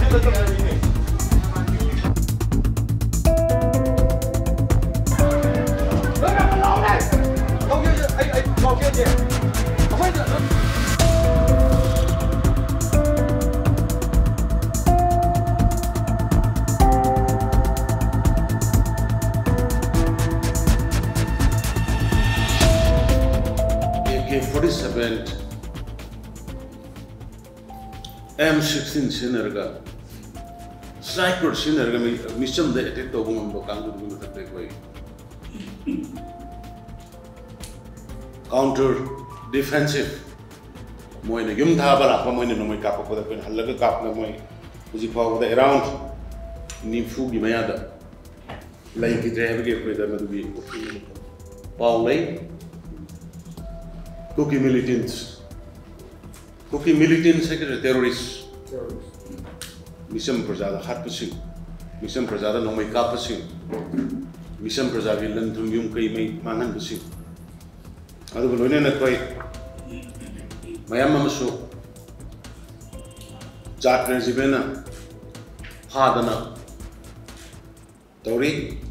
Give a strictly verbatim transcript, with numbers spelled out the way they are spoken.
forty-seven M sixteen Sinerga Sniper Sinerga mission the attack of woman Bokangu with the takeaway. Counter defensive Moina Yumtaba, Moina no make up for the Halaga Kap Namoy, was it power the around Nifu Gimayada. Like it have gave with them to be Paul Lane. Cookie militants. Cookie militants are terrorists. Mission Prasada Hatpusing. Mission Prasada no make up pushing. Mission Prasada Lantum Yumkai made Manan pushing. Other than a quite Mayamaso Jack Rezibena Hardana Tori